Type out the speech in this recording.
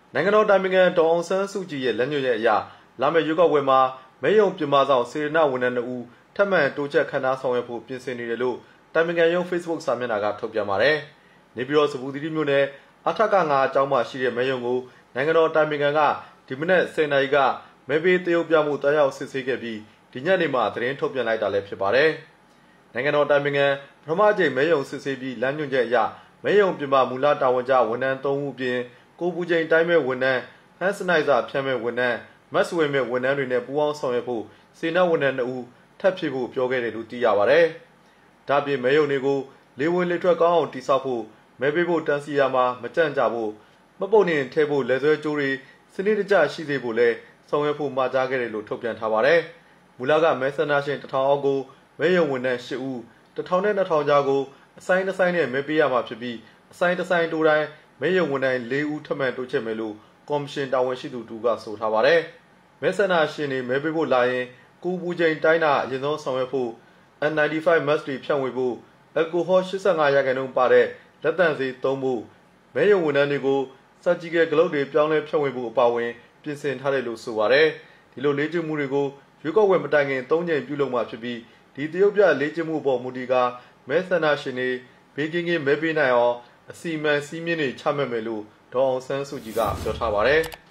နိုင်ငံတော်တိုင်ပင်ခံဒေါ်အောင်ဆန်းစုကြည်ရဲ့လက်ညွှန်ရဲ့အရာလာမယ့်ရွေးကောက်ပွဲမှာမဲရုံပြမဆောင်စေရနာဝန်ထမ်း2ဦးထပ်မံတိုးချက်ခန့်ထားဆောင်ရွက်ဖို့ပြင်ဆင်နေတယ်လို့တိုင်ပင်ခံရုံး Facebook စာမျက်နှာကထုတ်ပြန်ပါတယ်။နေပြည်တော်စပူသီရိမြို့နယ်အထက်က9အကျောင်းမှာရှိတဲ့မဲရုံကိုနိုင်ငံတော်တိုင်ပင်ခံကဒီမနက်10:00 နာရီကမဲပေးတရုတ်ပြမှုတားရောက်စစ်ဆေးခဲ့ပြီးဒီညနေမှာသတင်းထုတ်ပြန်လိုက်တာလည်းဖြစ်ပါတယ်။နိုင်ငံတော်တိုင်ပင်ခံပထမအကြိမ်မဲရုံစစ်ဆေးပြီးလမ်းညွှန်ချက်အရမဲရုံပြမမူလတာဝန်ကျဝန်ထမ်း3ဦးပြင်ကိုပူချိန်တိုင်းမဲ့ဝန်ထမ်းဟန်စနိုက်ဇာဖြန့်မဲ့ဝန်ထမ်းမတ်စဝေမဲ့ဝန်ထမ်းတွေနဲ့ပူးပေါင်းဆောင်ရွက်ဖို့စေနာဝန်ထမ်း2ဦးထပ်ဖြစ်ဖို့ပြောခဲ့တယ်လို့သိရပါတယ်။ဒါပြင်မဲရုံတွေကိုလေဝင်လေထွက်ကောင်းအောင်တိစောက်ဖို့မဲပေးဖို့တန်းစီရမှာမကြန့်ကြဖို့မပုတ်နေထဲဖို့လက်ဆွဲကြိုးတွေစနစ်တကျရှိစေဖို့လဲဆောင်ရွက်ဖို့မှာကြားခဲ့တယ်လို့ထုတ်ပြန်ထားပါတယ်။မူလကမဲဆန္ဒရှင်1000အောက်ကိုမဲရုံဝန်ထမ်း8ဦး1000နဲ့2000ကြားကိုအဆိုင်တစ်ဆိုင်နဲ့မဲပေးရမှာဖြစ်ပြီးအဆိုင်တစ်ဆိုင်တိုးတိုင်းမဲရုံဝန်ထမ်း4ဦးထပ်မံတိုးချဲ့မယ်လို့ကော်မရှင်တာဝန်ရှိသူတူကဆိုထားပါတယ်။မဲဆန္ဒရှင်တွေမဲပေးဖို့လာရင်ကိုပူချိန်တိုင်းတာအရင်ဆုံးဆောင်ရွက်ဖို့ N95 mask တွေဖြန့်ဝေဖို့အယ်ကိုဟော85%ပါတဲ့လက်သန့်ဆေးသုံးဖို့မဲရုံဝန်ထမ်းတွေကို surgical glove တွေပြောင်းလဲဖြန့်ဝေဖို့အပါအဝင်ပြင်ဆင်ထားတယ်လို့ဆိုပါတယ်။ဒီလိုလေ့ကျင့်မှုတွေကိုရွေးကောက်ပွဲမတိုင်ခင်3ကြိမ်ပြုလုပ်မှာဖြစ်ပြီးဒီတရုတ်ပြလေ့ကျင့်မှုပေါ်မူတည်ကမဲဆန္ဒရှင်တွေဘေးကင်းကင်းမဲပေးနိုင်အောင်အစီအမံစည်းမျဉ်းတွေချမှတ်မယ်လို့ဒေါ်အောင်ဆန်းစုကြည်ကပြောထားပါတယ်။